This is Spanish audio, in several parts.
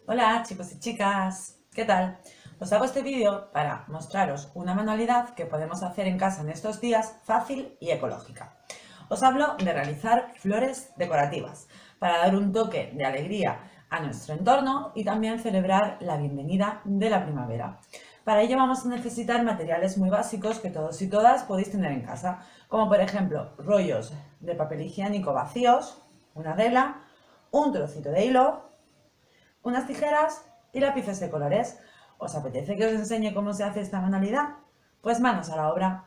Hola chicos y chicas, ¿qué tal? Os hago este vídeo para mostraros una manualidad que podemos hacer en casa en estos días fácil y ecológica. Os hablo de realizar flores decorativas para dar un toque de alegría a nuestro entorno y también celebrar la bienvenida de la primavera. Para ello vamos a necesitar materiales muy básicos que todos y todas podéis tener en casa, como por ejemplo rollos de papel higiénico vacíos, una vela, un trocito de hilo, unas tijeras y lápices de colores. ¿Os apetece que os enseñe cómo se hace esta manualidad? Pues manos a la obra.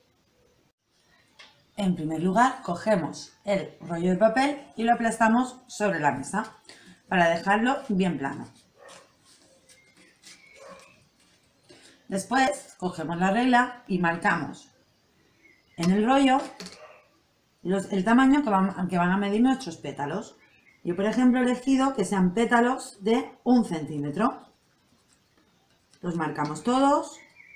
En primer lugar, cogemos el rollo de papel y lo aplastamos sobre la mesa para dejarlo bien plano. Después, cogemos la regla y marcamos en el rollo el tamaño que van a medir nuestros pétalos. Yo, por ejemplo, he elegido que sean pétalos de 1 centímetro. Los marcamos todos.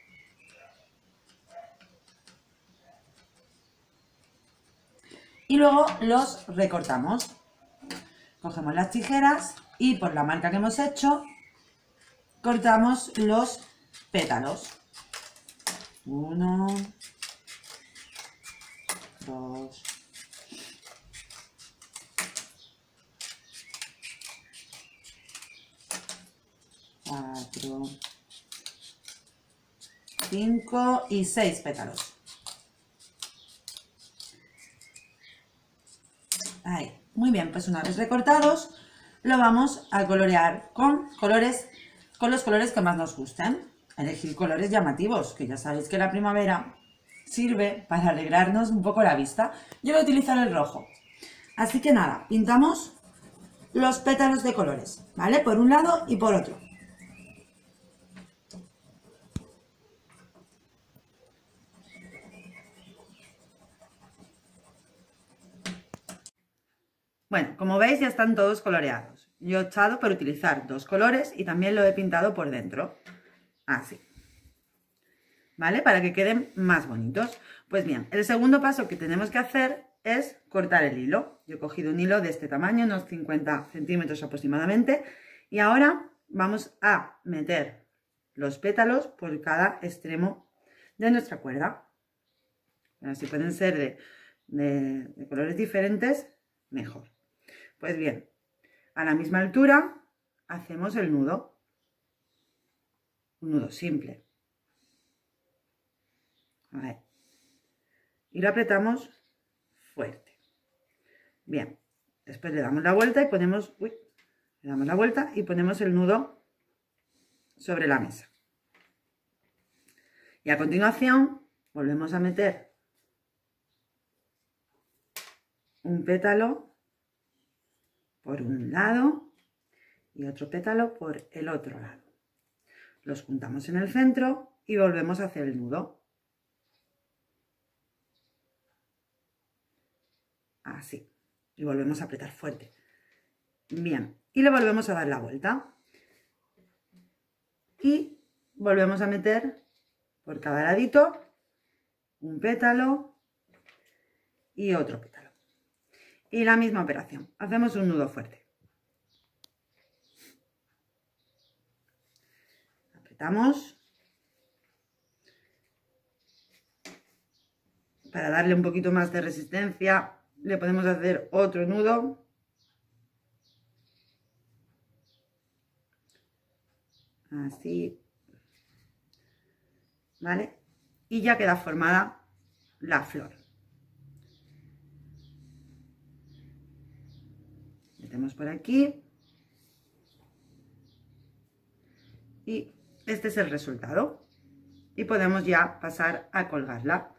Y luego los recortamos. Cogemos las tijeras y por la marca que hemos hecho, cortamos los pétalos. 1, 2, 4, 5 y 6 pétalos. Ahí. Muy bien, pues una vez recortados, lo vamos a colorear con los colores que más nos gusten. Elegir colores llamativos, que ya sabéis que la primavera sirve para alegrarnos un poco la vista. Yo voy a utilizar el rojo. Así que nada, pintamos los pétalos de colores, ¿vale? Por un lado y por otro. Bueno, como veis ya están todos coloreados. Yo he optado por utilizar 2 colores y también lo he pintado por dentro. Así. ¿Vale? Para que queden más bonitos. Pues bien, el segundo paso que tenemos que hacer es cortar el hilo. Yo he cogido un hilo de este tamaño, unos 50 centímetros aproximadamente. Y ahora vamos a meter los pétalos por cada extremo de nuestra cuerda. Si pueden ser de colores diferentes, mejor. Pues bien, a la misma altura hacemos el nudo. Un nudo simple. A ver. Y lo apretamos fuerte. Bien, después le damos la vuelta y ponemos, le damos la vuelta y ponemos el nudo sobre la mesa. Y a continuación volvemos a meter un pétalo por un lado y otro pétalo por el otro lado. Los juntamos en el centro y volvemos a hacer el nudo. Así. Y volvemos a apretar fuerte. Bien. Y le volvemos a dar la vuelta. Y volvemos a meter por cada ladito un pétalo y otro pétalo. Y la misma operación. Hacemos un nudo fuerte. Apretamos. Para darle un poquito más de resistencia, le podemos hacer otro nudo. Así. ¿Vale? Y ya queda formada la flor. Metemos por aquí. Y este es el resultado. Y podemos ya pasar a colgarla.